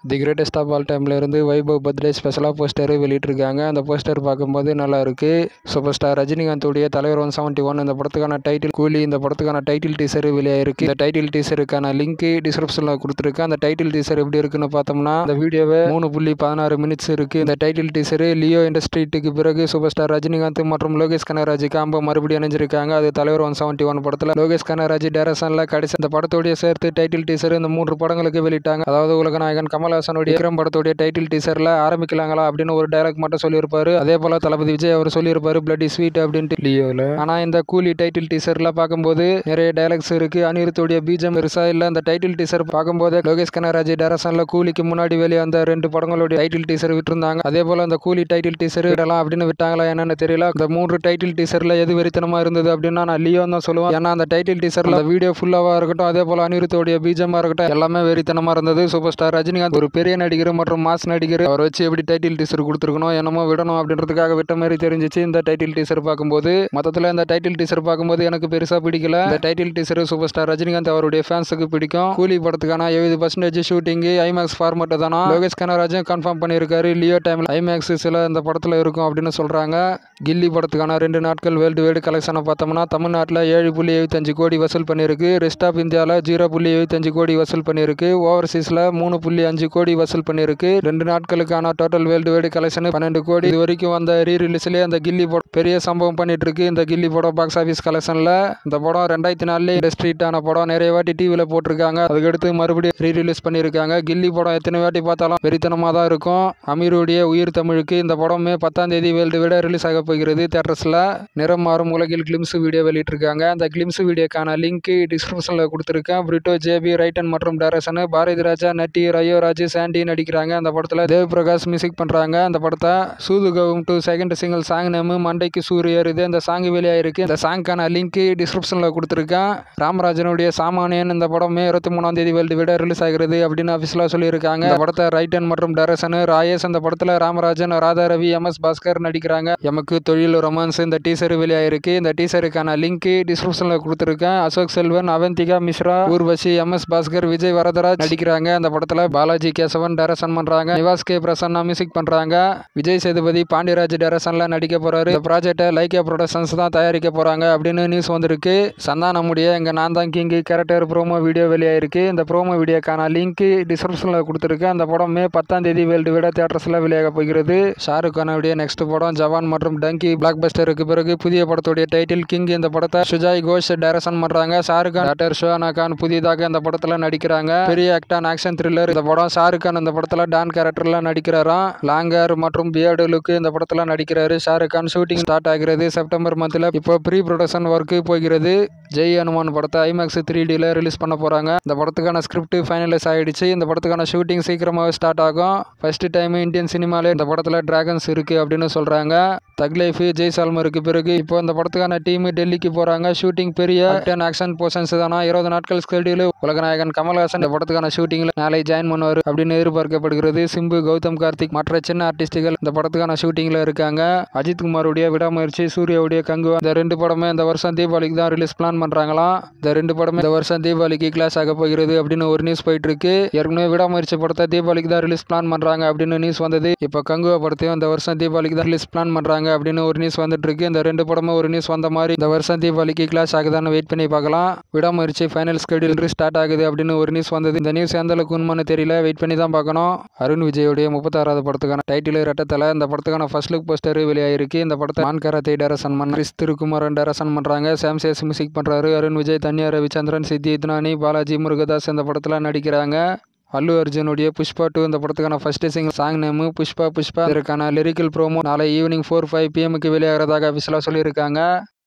The greatest of all டைம்ல இருந்து Vaibhav birthday ஸ்பெஷலாக போஸ்டர் வெளியிட்டிருக்காங்க. அந்த போஸ்டர் பார்க்கும்போது நல்லா இருக்கு. சூப்பர் ஸ்டார் ரஜினிகாந்தோடைய தலைவர் 171 இந்த படத்துக்கான டைட்டில் கூலி இந்த படத்துக்கான டைட்டில் டீசர் வெளியாயிருக்கு. இந்த டைட்டில் டீசருக்கான லிங்க் டிஸ்கிரிப்ஷனில் கொடுத்துருக்கேன். அந்த டைட்டில் டீசர் எப்படி இருக்குன்னு பார்த்தோம்னா இந்த வீடியோவை 3.16 மினிட்ஸ் இருக்கு. இந்த டைட்டில் டீசர் லியோ இண்டஸ்ட்ரீட்டுக்கு பிறகு சூப்பர் ஸ்டார் ரஜினிகாந்த் மற்றும் லோகேஷ் கனகராஜ் காம்போ மறுபடியும் இணைஞ்சிருக்காங்க. அது தலைவர் 171 படத்தில் லோகேஷ் கனகராஜ் டைரக்ஷன்ல கடைசி இந்த படத்தோடைய சேர்த்து டைட்டில் டீசர் இந்த 3 படங்களுக்கு வெளியிட்டாங்க. அதாவது உலகநாயகன் கமல்ஹாசனுடைய விக்ரம் படத்துடைய டைட்டில் டீசர்ல ஆரம்பிக்கலாங்களா அப்படின்னு ஒரு டைலாக் மட்டும் சொல்லியிருப்பாரு. அதே போல தளபதி விஜய் அவர் சொல்லியிருப்பாரு பிளட்டி ஸ்வீட் அப்படின்ட்டு லியோல. ஆனா இந்த கூலி டைட்டில் டீசர்ல பார்க்கும்போது நிறைய டைலாக்ஸ் இருக்கு. அனிருத்துடைய பீஜம் பெருசா இல்ல. அந்த டைட்டில் டீசர் பார்க்கும்போது லோகேஷ் கனகராஜ் டைரக்ஷன்ல கூலிக்கு முன்னாடி வெளியே அந்த 2 படங்களுடைய டைட்டில் டீசர் விட்டுருந்தாங்க. அதே போல அந்த கூலி டைட்டில் டீசர் விடலாம் அப்படின்னு விட்டாங்களா என்னன்னு தெரியல. இந்த 3 டைட்டில் டீசர்ல எது வெறித்தனமா இருந்தது அப்படின்னா நான் லியோ தான் சொல்லுவேன். ஏன்னா அந்த டைட்டில் டீசர்ல வீடியோ ஃபுல்லாவா இருக்கட்டும், அதே போல அனிருத்துடைய பீஜமா இருக்கட்டும் எல்லாமே வெறித்தனமா இருந்தது. சூப்பர் ஸ்டார் ரஜினிகாந்த் ஒரு பெரிய நடிகர் மற்றும் மாஸ் நடிகர், அவர் வச்சு எப்படி டைட்டில் டீசர் கொடுத்துருக்கணும் என்னமோ விடணும் அப்படின்றதுக்காக விட்ட மாதிரி தெரிஞ்சிச்சு இந்த டைட்டில் டீசர் பார்க்கும்போது. மொத்தத்தில் இந்த டைட்டில் டீசர் பார்க்கும்போது எனக்கு பெருசா பிடிக்கல. இந்த title teaser super star Rajinikanth அவருடைய ஃபேன்ஸுக்கு பிடிக்கும். கூலி படத்துக்கான 70% ஷூட்டிங் ஐமேக்ஸ் ஃபார்மேட் தானா. லோகேஷ் கனகராஜும் கன்ஃபார்ம் பண்ணியிருக்காரு லியோ டைம்ல ஐமேக்ஸ் சில இந்த படத்துல இருக்கும் அப்படின்னு சொல்றாங்க. கில்லி படத்துக்கான 2 நாட்கள் வேர்ல்டு வைடு கலெக்ஷனை பார்த்தோம்னா தமிழ்நாட்டில் 7.75 கோடி வசூல் பண்ணியிருக்கு. ரெஸ்ட் ஆஃப் இந்தியாவில் 0.75 கோடி வசூல் பண்ணியிருக்கு. ஓவர்சீஸ்ல 3.5 கோடி வசூல் பண்ணியிருக்கு. 2 நாட்களுக்கான டோட்டல் வேர்ல்டு வைடு கலெக்ஷன் 12 கோடி. இது வரைக்கும் வந்த ரீ ரிலீஸ்லேயே அந்த கில்லி படம் பெரிய சம்பவம் பண்ணிட்டு இருக்கு. இந்த கில்லி படம் பாக்ஸ் ஆஃபீஸ் கலெக்ஷன்ல இந்த படம் 2004 இண்டஸ்ட்ரீட்டான படம் நிறைய வாட்டி டிவியில் போட்டிருக்காங்க. அதுக்கடுத்து மறுபடியும் ரீ ரிலீஸ் பண்ணியிருக்காங்க. கில்லி படம் எத்தனை வாட்டி பார்த்தாலும் வெறித்தனமாக தான் இருக்கும். அமீருடைய உயிர் தமிழுக்கு இந்த படம் மே 10ஆம் தேதி வேர்ல்டு வைடு ரிலீஸ் ஆக போகிறது தியேட்டர்ஸ்ல. நிறம் மாறும் உலகில் கிளிம்ஸ் வீடியோ வெளியிட்டிருக்காங்க. அந்த கிளிம்ஸ் வீடியோக்கான லிங்க் டிஸ்கிரிப்ஷனில் கொடுத்துருக்கேன். பிரிட்டோ ஜேபி ரைட்டன் மற்றும் டைரக்ஷன் பாரதி ராஜா நட்டி ரயோராஜ் சாண்டி நடிக்கிறாங்க. அந்த படத்துல தேவ் பிரகாஷ் மியூசிக் பண்றாங்க. அந்த படத்தை சூதுகவும் டு செகண்ட் சிங்கிள் சாங் நேம் மண்டைக்கு சூரியர் இது இந்த சாங் வெளியாயிருக்கு. இந்த சாங்கான லிங்க் டிஸ்கிரிப்ஷன்ல கொடுத்துருக்கேன். ராமராஜனுடைய சாமானியன் இந்த படம் மே 23ஆம் தேதி வேர்ல்டு வைடு ரிலீஸ் ஆகிறது அப்படின்னு அபிஷியலா சொல்லியிருக்காங்க. இந்த படத்தை ரைட்டன் மற்றும் டைரக்ஷன் ராயேஷ். அந்த படத்துல ராமராஜன், ராதா ரவி, MS பாஸ்கர் நடிக்கிறாங்க. எமக்கு தொழில் ரொமான்ஸ் இந்த டீசர் வெளியாயிருக்கு. இந்த டீசருக்கான லிங்க் டிஸ்கிரிப்ஷன்ல கொடுத்துருக்கேன். அசோக் செல்வன், அவந்திகா மிஸ்ரா, ஊர்வசி, MS பாஸ்கர், விஜய் வரதராஜ் நடிக்கிறாங்க. அந்த படத்துல பாலாஜி கேசவன் டைரக்ஷன் பண்றாங்க. நிவாஸ் கே பிரசன்னா மியூசிக் பண்றாங்க. விஜய் சேதுபதி பாண்டியராஜ் டைரக்ஷன்ல நடிக்க போறாரு. இந்த ப்ராஜெக்டை லைக்கா ப்ரொடக்ஷன்ஸ் தான் தயாரிக்க போறாங்க அப்படின்னு நியூஸ் வந்திருக்கு. சந்தானமுடைய எங்க நான் தான் கிங் கேரக்டர் ப்ரோமோ வீடியோ வெளியாயிருக்கு. இந்த ப்ரோமோ வீடியோக்கான லிங்க் டிஸ்கிரிப்ஷன்ல கொடுத்துருக்கேன். அந்த படம் மே 10ஆம் தேதி வேர்ல்டு வைடு தியேட்டர்ஸ்ல வெளியாக போகிறது. ஷாருக் கானுடைய நெக்ஸ்ட் படம் ஜவான் மற்றும் டங்கி பிளாக் பஸ்டருக்கு பிறகு புதிய படத்துடைய டைட்டில் கிங். இந்த படத்தை சுஜாய் கோஷ் டைரக்ஷன் பண்றாங்க. ஷாருக் கான் டாக்டர் ஷோனா கான் புதிதாக இந்த படத்துல நடிக்கிறாங்க. பெரிய ஆக்டான் ஆக்ஷன் த்ரில்லர் இந்த படம். ஷாருக் கான் இந்த படத்துல டான் கேரக்டர்ல நடிக்கிறாராம். லாங்கர் மற்றும் பியர்டு லுக் இந்த படத்துல நடிக்கிறாரு ஷாருக் கான். ஷூட்டிங் ஸ்டார்ட் ஆகிறது செப்டம்பர் மந்த்ல. இப்போ ப்ரீ ப்ரொடக்ஷன் ஒர்க் போகிறது. ஜெய் ஹனுமான் படத்தை ஐமேக்ஸ் 3Dல ரிலீஸ் பண்ண போறாங்க. இந்த படத்துக்கான ஸ்கிரிப்ட் ஃபைனலைஸ் ஆயிடுச்சு. இந்த படத்துக்கான ஷூட்டிங் சீக்கிரமாவே ஸ்டார்ட் ஆகும். ஃபர்ஸ்ட் டைம் இந்தியன் சினிமாலே இந்த படத்துல டிராகன்ஸ் இருக்கு அப்படின்னு சொல்றாங்க. தக் லைஃப் ஜெய் சால்மருக்கு பிறகு இப்போ இந்த படத்துக்கான டீம் டெல்லிக்கு போறாங்க. ஷூட்டிங் பெரிய ஆக்ஷன் போர்ஷன்ஸ் தானா. 20 நாட்கள் ஸ்கெடியூல். உலகநாயகன் கமல்ஹாசன் இந்த படத்துக்கான ஷூட்டிங்ல நாளை ஜாயின் பண்ணுவார் அப்படின்னு எதிர்பார்க்கப்படுகிறது. சிம்பு, கௌதம் கார்த்திக் மற்ற சின்ன ஆர்டிஸ்டுகள் இந்த படத்துக்கான ஷூட்டிங்ல இருக்காங்க. அஜித் குமாருடைய விடாமுயற்சி, சூர்யாவுடைய கங்குவா இந்த 2 படமே இந்த வருஷம் தீபாவளிக்கு தான் ரிலீஸ் பிளான் பண்றாங்களாம். இந்த 2 படமே இந்த வருஷம் தீபாவளிக்கு கிளாஸ் ஆக போகிறது அப்படின்னு ஒரு நியூஸ் போயிட்டு இருக்கு. ஏற்கனவே விடாமுயற்சி படத்தை தீபாவளிக்கு தான் ரிலீஸ் பிளான் பண்றாங்க அப்படின்னு நியூஸ் வந்தது. இப்போ கங்குவா படத்தையும் இந்த வருஷம் தீபாவளிக்கு தான் ரிலீஸ் பிளான் பண்றாங்க அப்படின்னு ஒரு நியூஸ் வந்துட்டு இருக்கு. இந்த 2 படமும் ஒரு நியூஸ் வந்த மாதிரி இந்த வருஷம் தீபாவளிக்கு கிளாஸ் ஆகுதான்னு வெயிட் பண்ணி பார்க்கலாம். விடாமுயற்சி ஃபைனல் ஸ்கெடியூல் ஸ்டார்ட் ஆகுது அப்படின்னு ஒரு நியூஸ் வந்தது. இந்த நியூஸ் எந்த அளவுக்கு உண்மைன்னு தெரியல. வெயிட் பண்ணி தான் பார்க்கணும். அருண் விஜயோடைய 36வது படத்துக்கான டைட்டில் ரெட்டத்தலை. இந்த படத்துக்கான ஃபர்ஸ்ட் லுக் போஸ்டர் வெளியாயிருக்கு. இந்த படத்தை மான்கராத்தை டைரக்ஷன் பண்ண கிறிஸ் திருக்குமாரன் டைரக்ஷன் பண்றாங்க. சாம் சேஸ் மியூசிக் பண்றாரு. அருண் விஜய், தன்யா ரவிச்சந்திரன், சித்தி இத்னானி, பாலாஜி முருகதாஸ் இந்த படத்துல நடிக்கிறாங்க. அல்லு அர்ஜுனுடைய புஷ்பா 2 இந்த படத்துக்கான first single song name Pushpa Pushpa. இதற்கான லிரிக்கல் ப்ரோமோ நாளை ஈவினிங் 4-5 PM வெளியாகிறதாக அபிஷியலா சொல்லியிருக்காங்க.